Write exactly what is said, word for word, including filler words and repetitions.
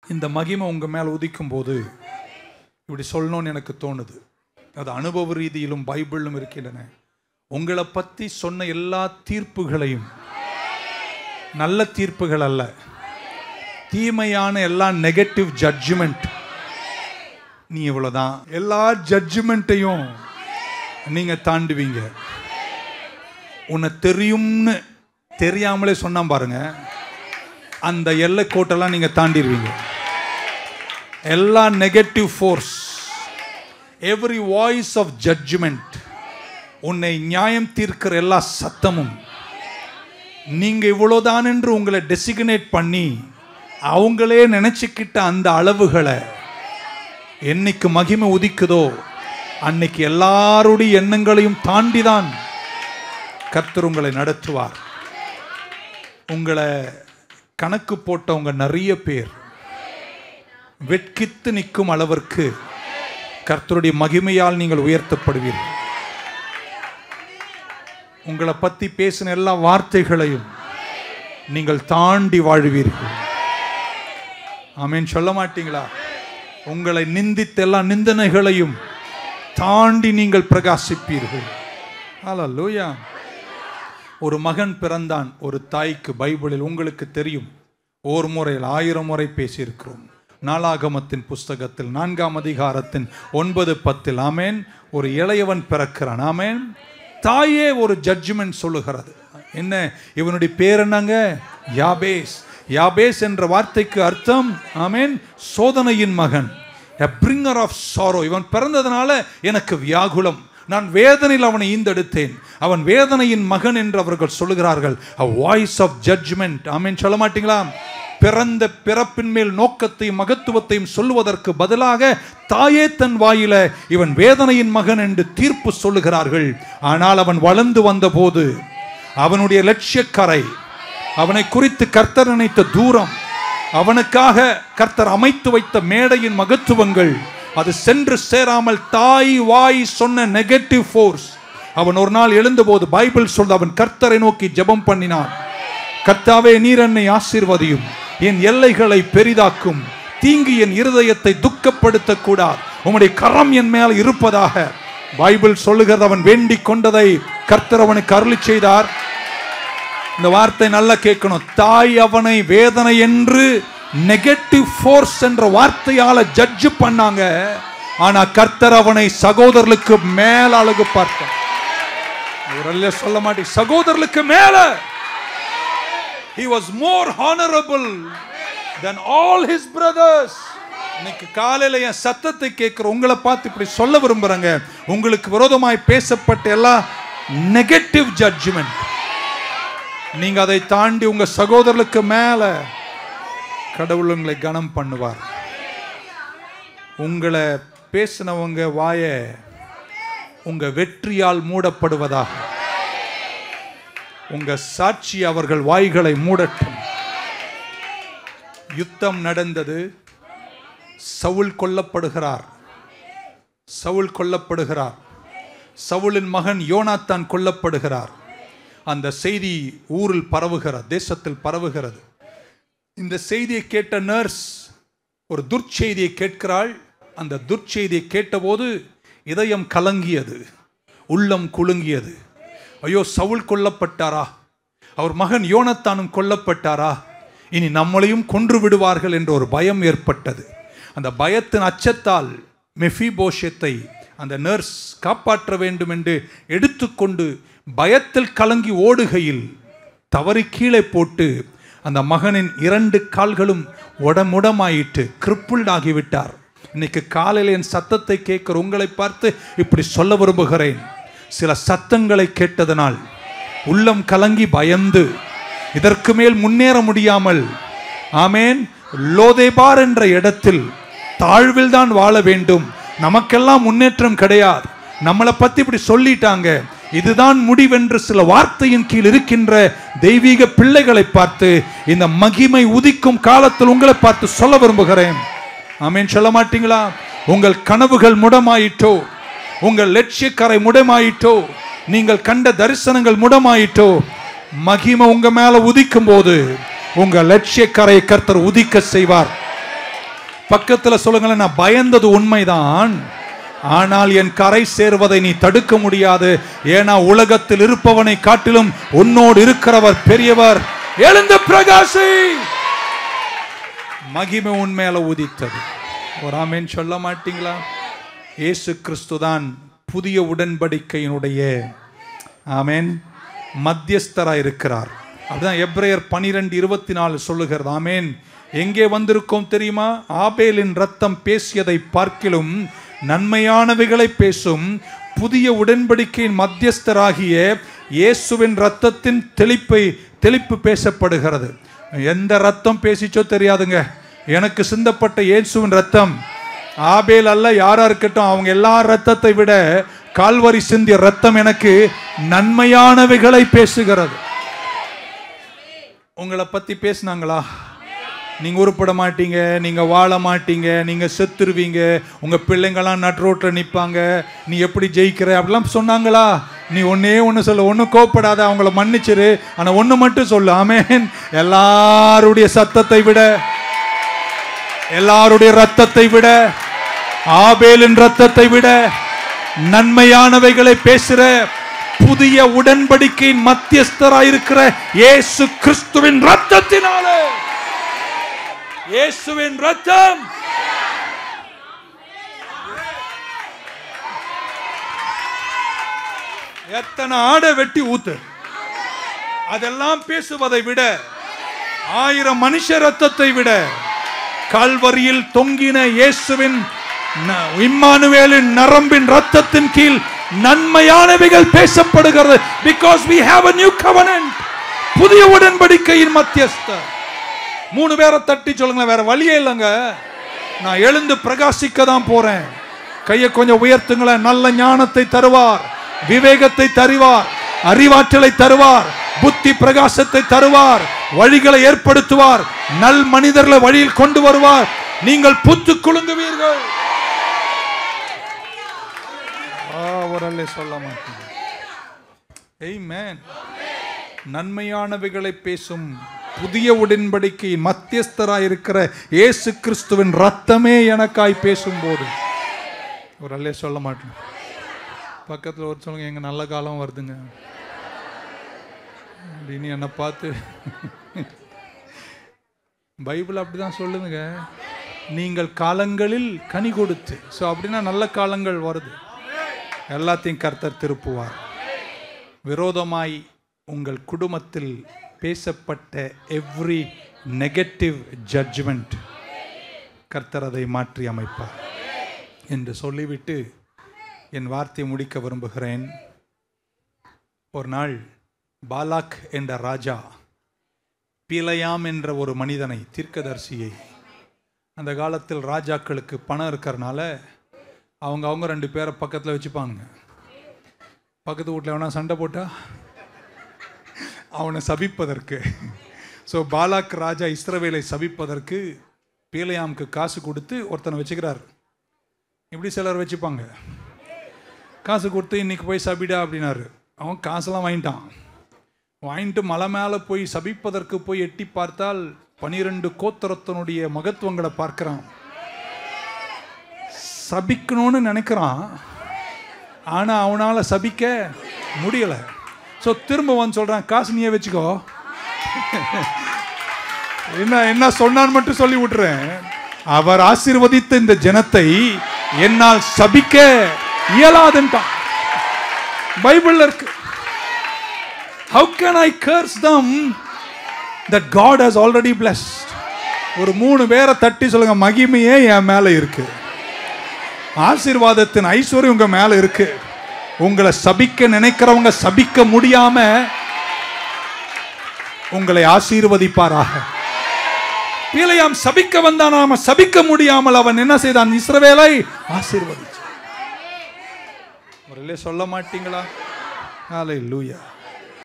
இந்த மகிமை உங்க மேல உதிக்கும் போது இப்படி சொல்லணும்னு எனக்கு தோணுது. அது அனுபவ ரீதியிலும் பைபிளும் இருக்கின்றன. உங்களை பத்தி சொன்ன எல்லா தீர்ப்புகளையும், நல்ல தீர்ப்புகள் அல்ல, தீமையான எல்லா நெகட்டிவ் ஜட்ஜ்மெண்ட், நீ இவ்வளவுதான், எல்லா ஜட்ஜ்மெண்ட்டையும் நீங்க தாண்டுவீங்க. உன்னை தெரியும்னு தெரியாமலே சொன்னா பாருங்க, அந்த எல்லை கோட்டெல்லாம் நீங்க தாண்டிடுவீங்க. எல்லா negative force, every voice of judgment, உன்னை நியாயம் தீர்க்கிற எல்லா சத்தமும், நீங்க இவ்வளவுதான் என்று உங்களை டெசிக்னேட் பண்ணி அவங்களே நினைச்சுக்கிட்ட அந்த அளவுகளை என்னைக்கு மகிமை உதிக்குதோ அன்னைக்கு எல்லாருடைய எண்ணங்களையும் தாண்டிதான் கர்த்தர் உங்களை நடத்துவார். உங்களை கணக்கு போட்டவங்க நிறைய பேர் வெட்கித்து நிற்கும் அளவிற்கு கர்த்தருடைய மகிமையால் நீங்கள் உயர்த்தப்படுவீர்கள். உங்களை பத்தி பேசின எல்லா வார்த்தைகளையும் நீங்கள் தாண்டி வாழ்வீர்கள். ஆமென் சொல்ல மாட்டீங்களா? உங்களை நிந்தித்த எல்லா நிந்தனைகளையும் தாண்டி நீங்கள் பிரகாசிப்பீர்கள். ஹல்லேலூயா. ஒரு மகன் பிறந்தான் ஒரு தாய்க்கு. பைபிளில் உங்களுக்கு தெரியும், ஓர் முறையில் ஆயிரம் முறை பேசியிருக்கிறோம். நாளாகமத்தின் புஸ்தகத்தில் நான்காம் அதிகாரத்தின் ஒன்பது பத்தில் ஆமேன், ஒரு இளையவன் பிறக்கிறான். ஆமேன். தாயே ஒரு ஜட்ஜ்மெண்ட் சொல்லுகிறது. என்ன, இவனுடைய பேர் என்னங்க? யாபேஸ். யாபேஸ் என்ற வார்த்தைக்கு அர்த்தம் ஆமேன் சோதனையின் மகன், a bringer of sorrow. இவன் பிறந்ததுனால எனக்கு வியாகுலம், நான் வேதனையில் அவனை ஈந்தெடுத்தேன், அவன் வேதனையின் மகன் என்று அவர்கள் சொல்லுகிறார்கள். a voice of judgment. ஆமேன் சொல்ல மாட்டீங்களா? பிறந்த பிறப்பின் மேல் நோக்கத்தையும் மகத்துவத்தையும் சொல்லுவதற்கு பதிலாக தாயே தன் வாயில இவன் வேதனையின் மகன் என்று தீர்ப்பு சொல்லுகிறார்கள். ஆனால் அவன் வளர்ந்து வந்த போது அவனுடைய லட்சியக்கரை, அவனை குறித்து கர்த்தர் நினைத்த தூரம், அவனுக்காக கர்த்தர் அமைத்து வைத்த மேடையின் மகத்துவங்கள் அது சென்று சேராமல் தாய் வாய் சொன்ன நெகட்டிவ் ஃபோர்ஸ். அவன் ஒரு நாள் எழுந்தபோது பைபிள் சொல்ல அவன் கர்த்தரை நோக்கி ஜெபம் பண்ணினான். கர்த்தாவே, நீர் என்னை ஆசீர்வதியும், என் எல்லைகளை பெரிதாக்கும், தீங்கு என் இருதயத்தை துக்கப்படுத்த கூடாது, உம்முடைய கரம் என் மேல் இருப்பதாக. பைபிள் சொல்லுகிறது, அவன் வேண்டிக் கொண்டதை கர்த்தர் அவனுக்கு அருளி செய்தார். இந்த வார்த்தை நல்லா கேட்கணும். தாய் அவனை வேதனை என்று நெகட்டிவ் ஃபோர்ஸ் என்ற வார்த்தையால ஜட்ஜ் பண்ணாங்க. ஆனா கர்த்தர் அவனை சகோதரர்களுக்கு மேல அழகு பார்த்தார். சொல்ல மாட்டேன், சகோதரர்களுக்கு மேல. He was more honorable than all his brothers. இன்னைக்கு காலையில என் சத்தத்தை கேட்கிற உங்களை பார்த்து இப்படி சொல்ல விரும்புறேங்க, உங்களுக்கு விரோதமாய் பேசப்பட்ட எல்லா நெகட்டிவ் ஜட்ஜ்மெண்ட் நீங்க அதை தாண்டி உங்க சகோதரர்களுக்கு மேல கடவுள் உங்களை கனம் பண்ணுவார். உங்களை பேசினவங்க வாய உங்க வெற்றியால் மூடப்படுவதாக. உங்க சாட்சி அவர்கள் வாய்களை மூடட்டும். யுத்தம் நடந்தது. சவுல் கொல்லப்படுகிறார். சவுல் கொல்லப்படுகிறார். சவுலின் மகன் யோனாத்தான் கொல்லப்படுகிறார். அந்த செய்தி ஊரில் பரவுகிறது, தேசத்தில் பரவுகிறது. இந்த செய்தியை கேட்ட நர்ஸ் ஒரு துர்ச்செய்தியை கேட்கிறாள். அந்த துர்ச்செய்தியை கேட்டபோது இதயம் கலங்கியது, உள்ளம் குலுங்கியது. ஐயோ, சவுல் கொல்லப்பட்டாரா, அவர் மகன் யோனத்தானும் கொல்லப்பட்டாரா, இனி நம்மளையும் கொன்று விடுவார்கள் என்ற ஒரு பயம் ஏற்பட்டது. அந்த பயத்தின் அச்சத்தால் மெஃபிபோஷத்தை அந்த நர்ஸ் காப்பாற்ற வேண்டும் என்று எடுத்துக்கொண்டு பயத்தில் கலங்கி ஓடுகையில் தவறி கீழே போட்டு அந்த மகனின் இரண்டு கால்களும் உடமுடமாயிட்டு கிரிப்பிள்ட் ஆகிவிட்டார். இன்னைக்கு காலையில் என் சத்தத்தை கேட்கிற உங்களை பார்த்து இப்படி சொல்ல விரும்புகிறேன். சில சத்தங்களை கேட்டதனால் உள்ளம் கலங்கி பயந்து இதற்கு மேல் முன்னேற முடியாமல் ஆமேன் லோதேபார் என்ற இடத்தில் தாழ்வில் தான் வாழ வேண்டும், நமக்கெல்லாம் முன்னேற்றம் கிடையாது, நம்மளை பத்தி இப்படி சொல்லிட்டாங்க, இதுதான் முடிவென்று சில வார்த்தையின் கீழ் இருக்கின்ற தெய்வீக பிள்ளைகளை பார்த்து இந்த மகிமை உதிக்கும் காலத்தில் உங்களை பார்த்து சொல்ல விரும்புகிறேன். ஆமேன் சொல்ல மாட்டீங்களா? உங்கள் கனவுகள் முடமாயிட்டோ, உங்கள் லட்சியக்கரை முடமாயிட்டோ, நீங்கள் கண்ட தரிசனங்கள் முடமாயிட்டோ, மகிமை உங்க மேல உதிக்கும் போது உங்கள் லட்சியக்கரை கர்த்தர் உதிக்க செய்வார். பக்கத்துல சொல்லுங்களேன், நான் பயந்தது உண்மைதான், ஆனால் என் கரை சேர்வதை நீ தடுக்க முடியாது. ஏன்னா உலகத்தில் இருப்பவனை காட்டிலும் உன்னோடு இருக்கிறவர் பெரியவர். எழுந்த பிரகாசி. மகிமை உண்மையில உதித்தது. ஒரு ஆமென் சொல்ல மாட்டீங்களா? இயேசு கிறிஸ்துதான் புதிய உடன்படிக்கையினுடைய ஆமென் மத்தியஸ்தராய் இருக்கிறார். அதுதான் எபிரேயர் பனிரெண்டு இருபத்தி நாலு சொல்லுகிறது. ஆமென். எங்கே வந்திருக்கோம் தெரியுமா? ஆபேலின் ரத்தம் பேசியதை பார்க்கிலும் நன்மையானவைகளை பேசும் புதிய உடன்படிக்கையின் மத்தியஸ்தராகிய இயேசுவின் ரத்தத்தின் தெளிப்பை தெளிப்பு பேசப்படுகிறது. எந்த ரத்தம் பேசிச்சோ தெரியாதுங்க. எனக்கு சிந்தப்பட்ட இயேசுவின் ரத்தம், ஆபேல் அல்ல யாரா இருக்கட்டும், அவங்க எல்லா ரத்தத்தை விட கால்வரி சிந்திய ரத்தம் எனக்கு நன்மையானவைகளை பேசுகிறது. உங்களை பத்தி பேசினாங்களா? நீங்க உருப்பட மாட்டீங்க, நீங்க வாழ மாட்டீங்க, நீங்க செத்துருவீங்க, உங்க பிள்ளைங்கெல்லாம் நட் ரோட்ல நிற்பாங்க, நீ எப்படி ஜெயிக்கிற அப்படிலாம் சொன்னாங்களா? நீ ஒன்னே ஒன்று சொல்ல, ஒன்றும் கோப்படாத, அவங்கள மன்னிச்சிரு. ஆனா ஒன்று மட்டும் சொல்லு, ஆமென். எல்லாருடைய சத்தத்தை விட, எல்லாருடைய ரத்தத்தை விட, ஆபேலின் ரத்தத்தை விட நன்மையானவைகளை பேசுற புதிய உடன்படிக்கையின் மத்தியஸ்தராயிருக்கிற இயேசு கிறிஸ்துவின் ரத்தத்தினாலே, இயேசுவின் ரத்தம் எத்தனை ஆடை வெட்டி ஊத்து, அதெல்லாம் பேசுவதை விட, ஆயிரம் மனுஷ ரத்தத்தை விட, கால்வரியில் தொங்கின இயேசுவின் இம்மானுவேலின் நரம்பின் ரத்தத்தின் கீழ் நன்மையானவைகள் பேசப்படுகிறது. because we have a new covenant. புதிய உடன்படிக்கையின் மத்தியஸ்தர். மூணு பேரை தட்டி சொல்லுங்க, வேற வழியே இல்லைங்க. நான் எழுந்து பிரகாசிக்க தான் போறேன். கையை கொஞ்சம் உயர்த்துங்களேன். நல்ல ஞானத்தை தருவார், விவேகத்தை தருவார், அறிவாற்றலை தருவார், புத்தி பிரகாசத்தை தருவார், வழிகளை ஏற்படுத்துவார், நல் மனிதர்களை வழியில் கொண்டு வருவார். நீங்கள் புத்து குலுங்குவீர்கள். அவரல்ல சொல்ல மாட்டீங்க. ஆமென். நன்மையானவைகளை பேசும் புதிய உடன்படிக்கையின் மத்தியஸ்தராய் இருக்கிற இயேசு கிறிஸ்துவின் ரத்தமே எனக்காய் பேசும்போது ஒரு அல்லே சொல்ல மாட்டேன். பக்கத்தில் ஒரு சொல்லுங்க, எங்க நல்ல காலம் வருதுங்க அப்படின்னு என்னை பார்த்து. பைபிள் அப்படிதான் சொல்லுதுங்க, நீங்கள் காலங்களில் கனி கொடுத்து. ஸோ அப்படின்னா நல்ல காலங்கள் வருது. எல்லாத்தையும் கர்த்தர் திருப்புவார். விரோதமாய் உங்கள் குடும்பத்தில் பேசப்பட்ட எவ்ரி நெகட்டிவ் ஜட்ஜ்மெண்ட் கர்த்தர் அதை மாற்றி அமைப்பார் என்று சொல்லிவிட்டு என் வார்த்தையை முடிக்க விரும்புகிறேன். ஒரு நாள் பாலாக் என்ற ராஜா பிலேயாம் என்ற ஒரு மனிதனை, தீர்க்கதரிசியை, அந்த காலத்தில் ராஜாக்களுக்கு பணம் இருக்கிறனால அவங்க அவங்க ரெண்டு பேரை பக்கத்தில் வச்சுப்பாங்க. பக்கத்து வீட்டில் வேணா சண்டை போட்டா அவனை சபிப்பதற்கு. ஸோ பாலாக் ராஜா இஸ்ரவேலை சபிப்பதற்கு பிலேயாமுக்கு காசு கொடுத்து ஒருத்தனை வச்சுக்கிறார். இப்படி சிலர் வச்சுப்பாங்க. காசு கொடுத்து இன்னைக்கு போய் சபிடா அப்படின்னாரு. அவன் காசெல்லாம் வாங்கிட்டான். வாங்கிட்டு மலை மேலே போய் சபிப்பதற்கு போய் எட்டி பார்த்தால் பனிரெண்டு கோத்திரத்தினுடைய மகத்துவங்களை பார்க்கிறான். சபிக்கணும்னு நினைக்கிறான், ஆனா அவனால சபிக்க முடியல. ஸோ திரும்ப வந்து சொல்றான், காசு நீயே வச்சுக்கோ. என்ன என்ன சொன்னான்னு மட்டும் சொல்லி விட்டுறேன். அவர் ஆசீர்வதித்த இந்த ஜனத்தை என்னால் சபிக்க இயலாதுன்ட்டான். பைபிள்ல இருக்கு. How can I curse them that God has already blessed? ஒரு மூணு பேரை தட்டி சொல்லுங்க, மகிமையே என் மேல இருக்கு, ஆசீர்வாதத்தின் ஐஸ்வர்யம் உங்க மேல இருக்கு. உங்களை சபிக்க நினைக்கிறவங்க சபிக்க முடியாம உங்களை ஆசீர்வதிப்பாராக. பிலேயாம் சபிக்க வந்தான், நாம சபிக்க முடியாமல் அவன் என்ன செய்தான்? இஸ்ரவேலை ஆசீர்வதிச்சான். சொல்ல மாட்டீங்களா? ஹல்லேலூயா.